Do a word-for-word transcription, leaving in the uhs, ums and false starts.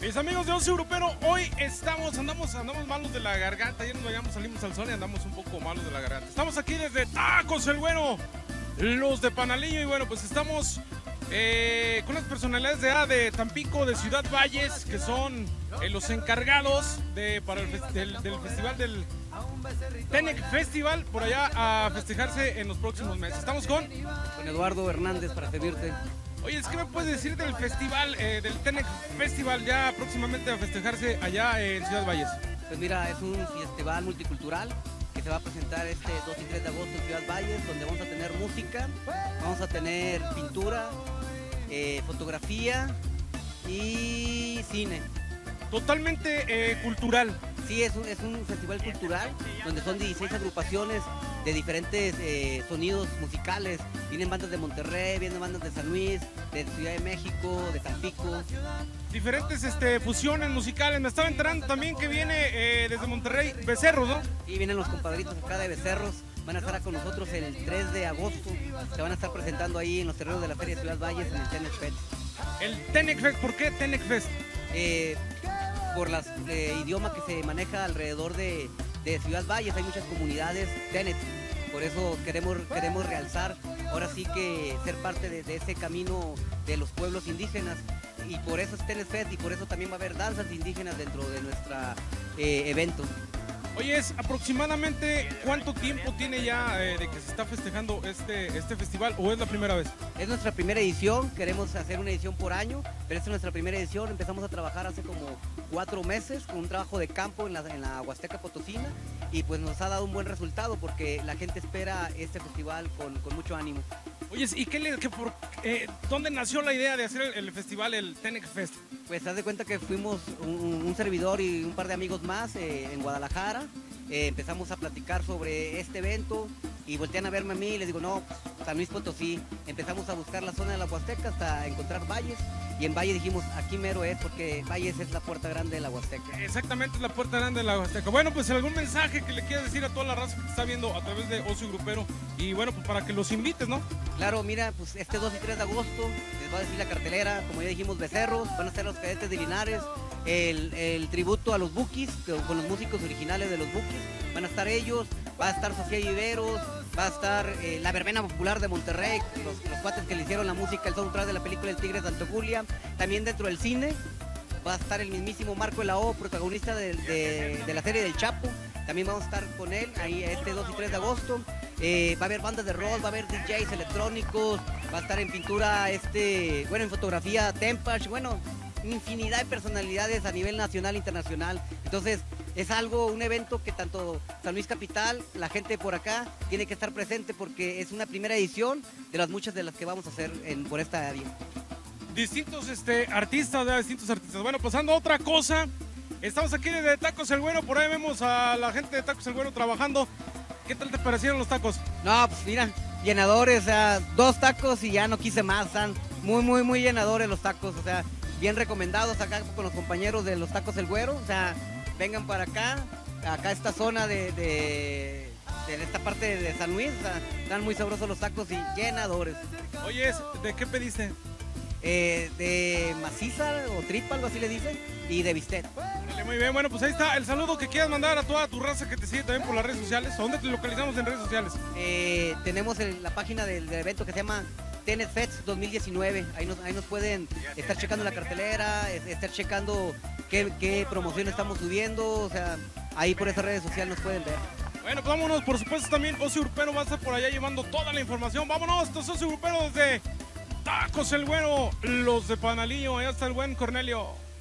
Mis amigos de Ocio Grupero, hoy estamos, andamos, andamos malos de la garganta. Ayer nos vayamos, salimos al sol y andamos un poco malos de la garganta. Estamos aquí desde Tacos El Güero, los de Panalillo, y bueno, pues estamos eh, con las personalidades de, ah, de Tampico, de Ciudad Valles, que son eh, los encargados de, para el fest del, del festival del Tenec Festival, por allá a festejarse en los próximos meses. Estamos con... Con Eduardo Hernández para servirte. Oye, ¿qué me puedes decir del festival, eh, del Tenec Festival, ya próximamente a festejarse allá en Ciudad Valles? Pues mira, es un festival multicultural que se va a presentar este dos y tres de agosto en Ciudad Valles, donde vamos a tener música, vamos a tener pintura, eh, fotografía y cine. Totalmente eh, cultural. Sí, es un, es un festival cultural donde son dieciséis agrupaciones de diferentes eh, sonidos musicales. Vienen bandas de Monterrey, vienen bandas de San Luis, de Ciudad de México, de Tampico. Diferentes este, fusiones musicales. Me estaba enterando también que viene eh, desde Monterrey Becerros, ¿no? Y vienen los compadritos acá de Becerros. Van a estar con nosotros el tres de agosto. Se van a estar presentando ahí en los terrenos de la Feria de Ciudad Valles en el Tenec Fest. El Tenec Fest, ¿por qué Tenec Fest? Eh, por el eh, idioma que se maneja alrededor de, de Ciudad Valles, hay muchas comunidades Tenec, por eso queremos, queremos realzar, ahora sí que ser parte de, de ese camino de los pueblos indígenas, y por eso es Tenec Fest, y por eso también va a haber danzas indígenas dentro de nuestro eh, evento. Oye, es aproximadamente ¿cuánto tiempo tiene ya eh, de que se está festejando este, este festival, o es la primera vez? Es nuestra primera edición, queremos hacer una edición por año, pero esta es nuestra primera edición. Empezamos a trabajar hace como cuatro meses con un trabajo de campo en la, en la Huasteca Potosina, y pues nos ha dado un buen resultado porque la gente espera este festival con, con mucho ánimo. Oye, ¿y qué le, qué por, eh, dónde nació la idea de hacer el, el festival, el Tenec Fest? Pues haz de cuenta que fuimos un, un servidor y un par de amigos más eh, en Guadalajara. Eh, empezamos a platicar sobre este evento y voltean a verme a mí y les digo, no, San Luis Potosí. Empezamos a buscar la zona de la Huasteca hasta encontrar Valles, y en Valle dijimos, aquí mero es, porque Valles es la puerta grande de la Huasteca. Exactamente, es la puerta grande de la Huasteca. Bueno, pues algún mensaje que le quieras decir a toda la raza que te está viendo a través de Ocio Grupero, y bueno, pues para que los invites, ¿no? Claro, mira, pues este dos y tres de agosto les voy a decir la cartelera, como ya dijimos, Becerros, van a ser los Cadetes de Linares, el, el tributo a los Bukis, con los músicos originales de los Bukis, van a estar ellos, va a estar Sofía Viveros, va a estar eh, la Verbena Popular de Monterrey, los, los cuates que le hicieron la música, el soundtrack de la película El Tigre de Santa Julia. También dentro del cine va a estar el mismísimo Marco de la O, protagonista de, de, de la serie del Chapo. También vamos a estar con él ahí este dos y tres de agosto. Eh, va a haber bandas de rock, va a haber D Js electrónicos, va a estar en pintura, este, bueno, en fotografía Tempash, bueno, infinidad de personalidades a nivel nacional e internacional. Entonces es algo, un evento que tanto San Luis Capital, la gente por acá, tiene que estar presente porque es una primera edición de las muchas de las que vamos a hacer en, por esta área. Distintos este, artistas, ¿verdad? Distintos artistas. Bueno, pasando a otra cosa, estamos aquí de Tacos El Güero, por ahí vemos a la gente de Tacos El Güero trabajando. ¿Qué tal te parecieron los tacos? No, pues mira, llenadores, o sea, dos tacos y ya no quise más, están muy, muy, muy llenadores los tacos, o sea, bien recomendados acá con los compañeros de los Tacos El Güero, o sea, vengan para acá, acá esta zona de, de, de esta parte de San Luis, o sea, están muy sabrosos los tacos y llenadores. Oye, ¿de qué pediste? Eh, de maciza o tripa, algo así le dicen, y de bistec. Muy bien, bueno, pues ahí está el saludo que quieras mandar a toda tu raza que te sigue también por las redes sociales. ¿Dónde te localizamos en redes sociales? Eh, tenemos el, la página del, del evento que se llama Tenec Fest dos mil diecinueve, ahí nos, ahí nos pueden estar checando la cartelera, estar checando qué, qué promoción estamos subiendo, o sea, ahí por esas redes sociales nos pueden ver. Bueno, pues vámonos, por supuesto también Ocio Grupero va a estar por allá llevando toda la información. Vámonos, esto es Ocio Grupero desde Tacos El Güero, los de Panalillo, allá está el buen Cornelio.